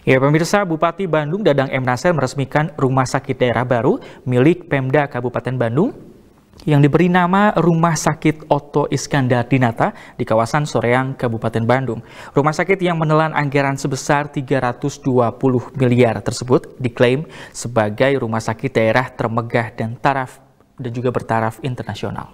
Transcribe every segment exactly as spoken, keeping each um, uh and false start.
Ya, pemirsa, Bupati Bandung Dadang M. Nasir meresmikan rumah sakit daerah baru milik Pemda Kabupaten Bandung yang diberi nama Rumah Sakit Otto Iskandar Dinata di kawasan Soreang, Kabupaten Bandung. Rumah sakit yang menelan anggaran sebesar tiga ratus dua puluh miliar tersebut diklaim sebagai rumah sakit daerah termegah dan taraf dan juga bertaraf internasional.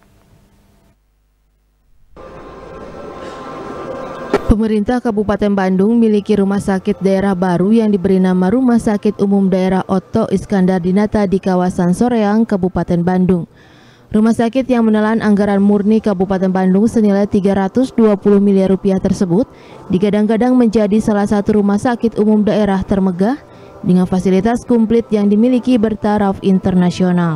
Pemerintah Kabupaten Bandung memiliki rumah sakit daerah baru yang diberi nama Rumah Sakit Umum Daerah Otto Iskandar Dinata di kawasan Soreang, Kabupaten Bandung. Rumah sakit yang menelan anggaran murni Kabupaten Bandung senilai tiga ratus dua puluh miliar rupiah tersebut digadang-gadang menjadi salah satu rumah sakit umum daerah termegah dengan fasilitas komplit yang dimiliki bertaraf internasional.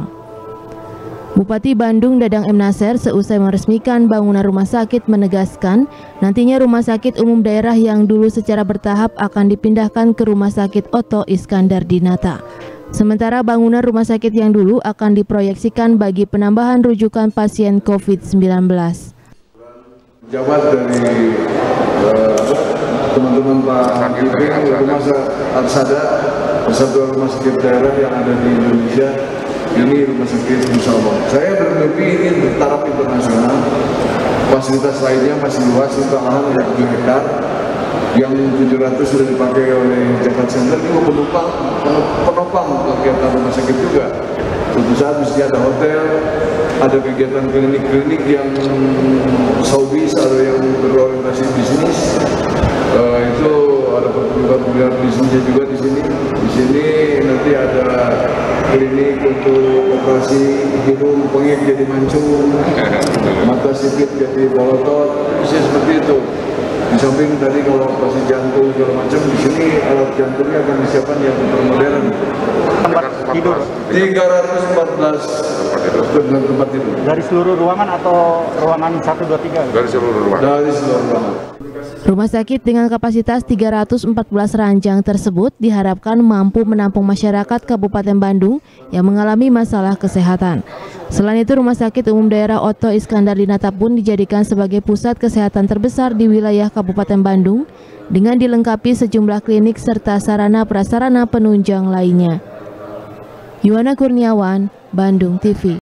Bupati Bandung Dadang M. Nasir seusai meresmikan bangunan rumah sakit menegaskan nantinya rumah sakit umum daerah yang dulu secara bertahap akan dipindahkan ke Rumah Sakit Otto Iskandar Dinata. Sementara bangunan rumah sakit yang dulu akan diproyeksikan bagi penambahan rujukan pasien COVID sembilan belas. Jawab dari teman-teman Pak Menteri, rumah Arsada, persatuan rumah sakit daerah yang ada di Indonesia, ini rumah sakit insya Allah. Saya bermimpi ini bertaraf internasional. Fasilitas lainnya masih luas, untuk lahan yang tujuh hektar, yang tujuh ratus sudah dipakai oleh Jakarta Center. Ini penumpang, penopang kegiatan rumah sakit juga. Tentu saja mesti ada hotel, ada kegiatan klinik-klinik yang Saudi atau yang berorientasi bisnis. Uh, itu ada perguruan bisnisnya juga di sini. Di sini nanti ada klinik untuk operasi hidung pengek jadi mancung, mata sipit jadi bolotot, bisa seperti itu. Di samping tadi kalau operasi jantung segala macam, di sini alat jantungnya akan disiapkan yang termodern. Tempat tidur tiga ratus empat belas tempat tidur. Dari seluruh ruangan atau ruangan satu, dua, tiga? Dari seluruh ruangan. Dari seluruh ruangan. Rumah sakit dengan kapasitas tiga ratus empat belas ranjang tersebut diharapkan mampu menampung masyarakat Kabupaten Bandung yang mengalami masalah kesehatan. Selain itu, Rumah Sakit Umum Daerah Otto Iskandar Dinata pun dijadikan sebagai pusat kesehatan terbesar di wilayah Kabupaten Bandung dengan dilengkapi sejumlah klinik serta sarana prasarana penunjang lainnya. Yuwana Kurniawan, Bandung T V.